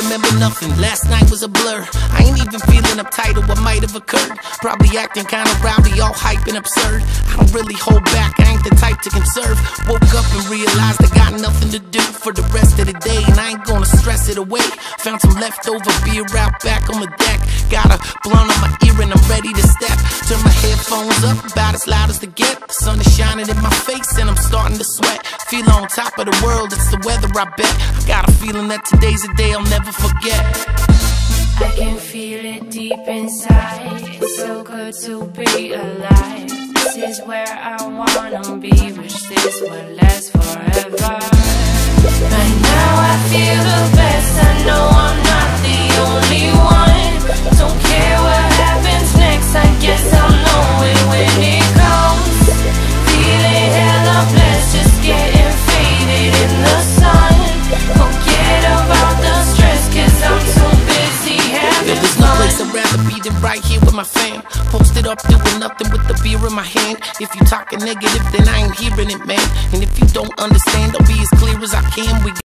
remember nothing, last night was a blur. I ain't even feeling uptight or what might have occurred. Probably acting kinda rowdy, all hype and absurd. I don't really hold back, I ain't the type to conserve. Woke up and realized I got nothing to do for the rest of the day, and I ain't gonna stress it away. Found some leftover beer out back on the deck. Got a blunt on my ear and I'm ready to step. Turn my headphones up about as loud as they get. The sun is shining in my face and I'm starting to sweat. Feel on top of the world, it's the weather I bet. I got a feeling that today's a day I'll never forget. I can feel it deep inside. It's so good to be alive. This is where I wanna be. Wish this would last forever. Right now I feel the best. I know I'm not the only one. Don't care what happens next, I guess I'll know it when it comes. Feeling hella blessed, just getting faded in the sun. Forget about the stress, cause I'm too busy having there's no place I'd rather be than right here with my fam. Posted up doing nothing with the beer in my hand. If you talking negative, then I ain't hearing it, man. And if you don't understand, I'll be as clear as I can. We